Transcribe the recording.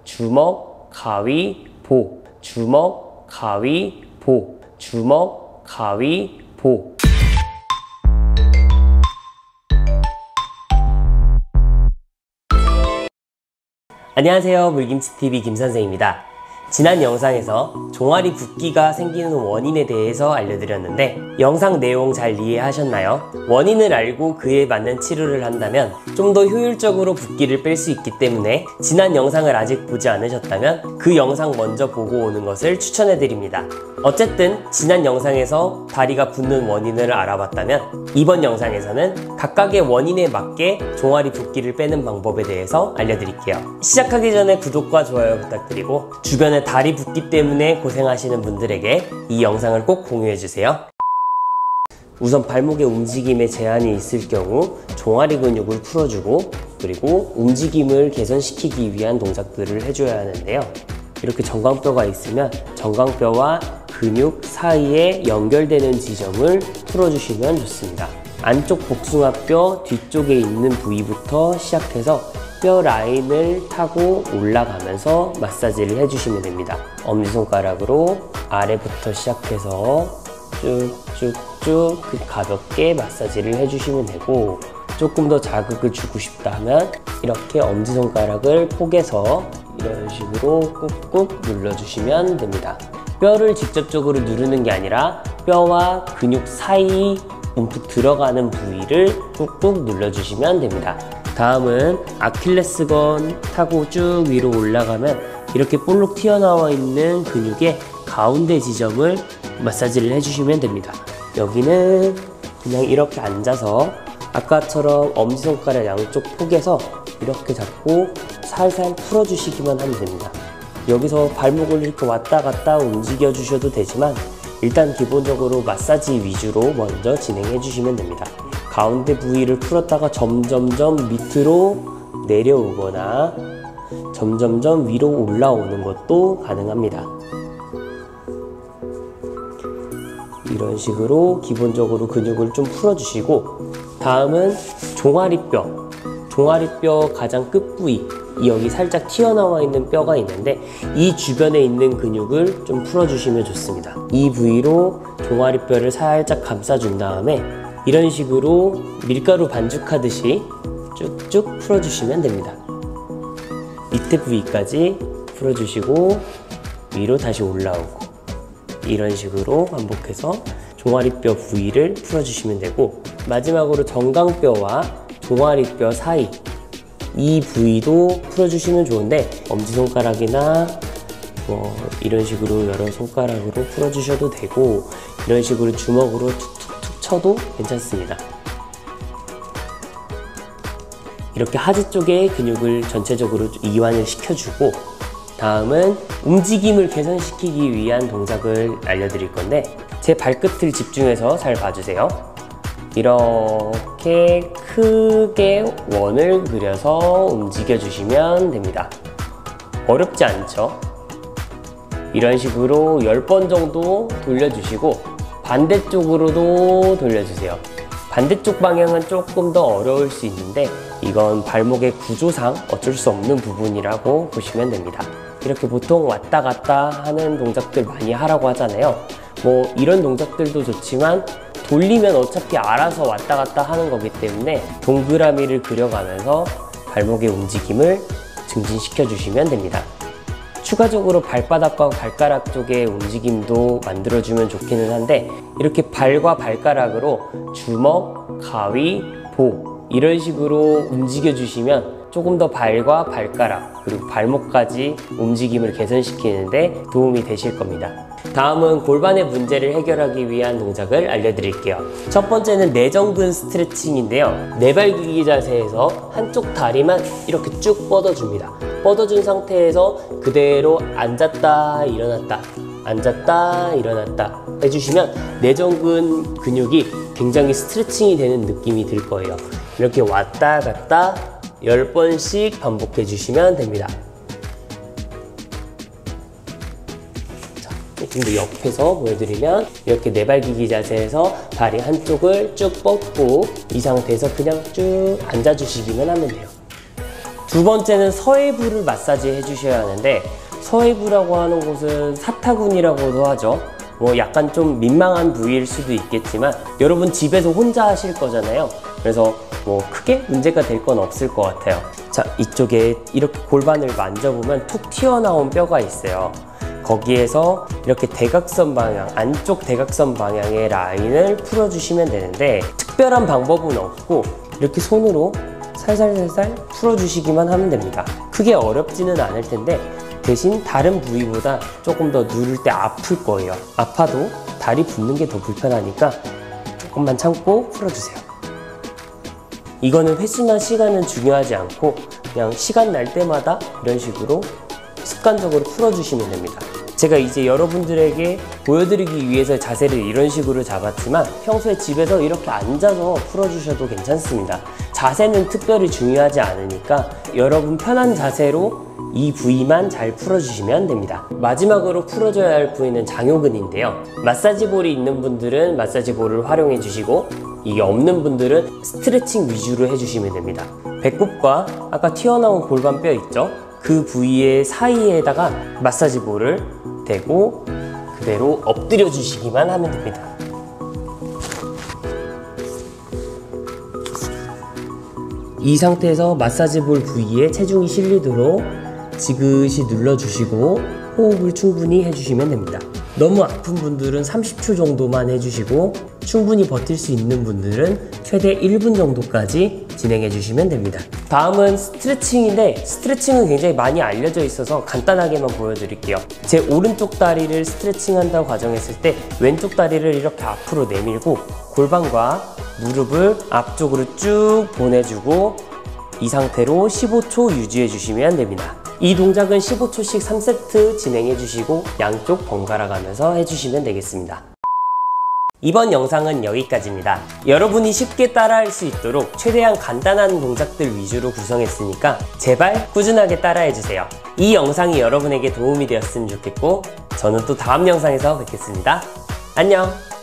주먹, 가위, 보. 주먹, 가위, 보. 주먹, 가위, 보. 안녕하세요, 물김치TV 김선생입니다. 지난 영상에서 종아리 붓기가 생기는 원인에 대해서 알려드렸는데 영상 내용 잘 이해하셨나요? 원인을 알고 그에 맞는 치료를 한다면 좀 더 효율적으로 붓기를 뺄 수 있기 때문에 지난 영상을 아직 보지 않으셨다면 그 영상 먼저 보고 오는 것을 추천해드립니다. 어쨌든 지난 영상에서 다리가 붓는 원인을 알아봤다면 이번 영상에서는 각각의 원인에 맞게 종아리 붓기를 빼는 방법에 대해서 알려드릴게요. 시작하기 전에 구독과 좋아요 부탁드리고 주변에 다리 붓기 때문에 고생하시는 분들에게 이 영상을 꼭 공유해주세요. 우선 발목의 움직임에 제한이 있을 경우 종아리 근육을 풀어주고 그리고 움직임을 개선시키기 위한 동작들을 해줘야 하는데요. 이렇게 정강뼈가 있으면 정강뼈와 근육 사이에 연결되는 지점을 풀어주시면 좋습니다. 안쪽 복숭아뼈 뒤쪽에 있는 부위부터 시작해서 뼈 라인을 타고 올라가면서 마사지를 해주시면 됩니다. 엄지손가락으로 아래부터 시작해서 쭉쭉쭉 가볍게 마사지를 해주시면 되고 조금 더 자극을 주고 싶다 하면 이렇게 엄지손가락을 포개서 이런 식으로 꾹꾹 눌러주시면 됩니다. 뼈를 직접적으로 누르는 게 아니라 뼈와 근육 사이 움푹 들어가는 부위를 꾹꾹 눌러주시면 됩니다. 다음은 아킬레스건 타고 쭉 위로 올라가면 이렇게 볼록 튀어나와 있는 근육의 가운데 지점을 마사지를 해주시면 됩니다. 여기는 그냥 이렇게 앉아서 아까처럼 엄지손가락 양쪽 포개서 이렇게 잡고 살살 풀어주시기만 하면 됩니다. 여기서 발목을 이렇게 왔다 갔다 움직여 주셔도 되지만 일단 기본적으로 마사지 위주로 먼저 진행해 주시면 됩니다. 가운데 부위를 풀었다가 점점점 밑으로 내려오거나 점점점 위로 올라오는 것도 가능합니다. 이런 식으로 기본적으로 근육을 좀 풀어주시고 다음은 종아리뼈. 종아리뼈 가장 끝부위 여기 살짝 튀어나와 있는 뼈가 있는데 이 주변에 있는 근육을 좀 풀어주시면 좋습니다. 이 부위로 종아리뼈를 살짝 감싸준 다음에 이런 식으로 밀가루 반죽하듯이 쭉쭉 풀어주시면 됩니다. 밑에 부위까지 풀어주시고 위로 다시 올라오고 이런 식으로 반복해서 종아리뼈 부위를 풀어주시면 되고 마지막으로 정강뼈와 종아리뼈 사이 이 부위도 풀어주시면 좋은데 엄지손가락이나 이런 식으로 여러 손가락으로 풀어주셔도 되고 이런 식으로 주먹으로 툭툭툭 쳐도 괜찮습니다. 이렇게 하지 쪽에 근육을 전체적으로 이완을 시켜주고 다음은 움직임을 개선시키기 위한 동작을 알려드릴 건데 제 발끝을 집중해서 잘 봐주세요. 이렇게 크게 원을 그려서 움직여 주시면 됩니다. 어렵지 않죠? 이런 식으로 10번 정도 돌려주시고 반대쪽으로도 돌려주세요. 반대쪽 방향은 조금 더 어려울 수 있는데 이건 발목의 구조상 어쩔 수 없는 부분이라고 보시면 됩니다. 이렇게 보통 왔다 갔다 하는 동작들 많이 하라고 하잖아요. 이런 동작들도 좋지만 돌리면 어차피 알아서 왔다 갔다 하는 거기 때문에 동그라미를 그려가면서 발목의 움직임을 증진시켜 주시면 됩니다. 추가적으로 발바닥과 발가락 쪽의 움직임도 만들어주면 좋기는 한데 이렇게 발과 발가락으로 주먹, 가위, 보 이런 식으로 움직여 주시면 조금 더 발과 발가락 그리고 발목까지 움직임을 개선시키는데 도움이 되실 겁니다. 다음은 골반의 문제를 해결하기 위한 동작을 알려드릴게요. 첫 번째는 내전근 스트레칭인데요. 네발기기 자세에서 한쪽 다리만 이렇게 쭉 뻗어줍니다. 뻗어준 상태에서 그대로 앉았다 일어났다 앉았다 일어났다 해주시면 내전근 근육이 굉장히 스트레칭이 되는 느낌이 들 거예요. 이렇게 왔다 갔다 10번씩 반복해 주시면 됩니다. 조금 더 옆에서 보여드리면 이렇게 네발기기 자세에서 다리 한쪽을 쭉 뻗고 이 상태에서 그냥 쭉 앉아주시기만 하면 돼요. 두 번째는 서해부를 마사지 해주셔야 하는데, 서해부라고 하는 곳은 사타구니라고도 하죠. 뭐 약간 좀 민망한 부위일 수도 있겠지만 여러분 집에서 혼자 하실 거잖아요. 그래서 뭐 크게 문제가 될 건 없을 것 같아요. 자, 이쪽에 이렇게 골반을 만져보면 툭 튀어나온 뼈가 있어요. 거기에서 이렇게 대각선 방향, 안쪽 대각선 방향의 라인을 풀어주시면 되는데, 특별한 방법은 없고 이렇게 손으로 살살살살 풀어주시기만 하면 됩니다. 크게 어렵지는 않을 텐데 대신 다른 부위보다 조금 더 누를 때 아플 거예요. 아파도 다리 붓는 게 더 불편하니까 조금만 참고 풀어주세요. 이거는 횟수나 시간은 중요하지 않고 그냥 시간 날 때마다 이런 식으로 습관적으로 풀어주시면 됩니다. 제가 이제 여러분들에게 보여드리기 위해서 자세를 이런 식으로 잡았지만 평소에 집에서 이렇게 앉아서 풀어주셔도 괜찮습니다. 자세는 특별히 중요하지 않으니까 여러분 편한 자세로 이 부위만 잘 풀어주시면 됩니다. 마지막으로 풀어줘야 할 부위는 장요근인데요. 마사지볼이 있는 분들은 마사지볼을 활용해 주시고, 이게 없는 분들은 스트레칭 위주로 해주시면 됩니다. 배꼽과 아까 튀어나온 골반뼈 있죠? 그 부위의 사이에다가 마사지볼을 대고 그대로 엎드려 주시기만 하면 됩니다. 이 상태에서 마사지볼 부위에 체중이 실리도록 지그시 눌러주시고 호흡을 충분히 해주시면 됩니다. 너무 아픈 분들은 30초 정도만 해주시고, 충분히 버틸 수 있는 분들은 최대 1분 정도까지 진행해 주시면 됩니다. 다음은 스트레칭인데, 스트레칭은 굉장히 많이 알려져 있어서 간단하게만 보여드릴게요. 제 오른쪽 다리를 스트레칭 한다고 가정했을 때 왼쪽 다리를 이렇게 앞으로 내밀고 골반과 무릎을 앞쪽으로 쭉 보내주고 이 상태로 15초 유지해 주시면 됩니다. 이 동작은 15초씩 3세트 진행해 주시고 양쪽 번갈아 가면서 해주시면 되겠습니다. 이번 영상은 여기까지입니다. 여러분이 쉽게 따라할 수 있도록 최대한 간단한 동작들 위주로 구성했으니까 제발 꾸준하게 따라해주세요. 이 영상이 여러분에게 도움이 되었으면 좋겠고, 저는 또 다음 영상에서 뵙겠습니다. 안녕!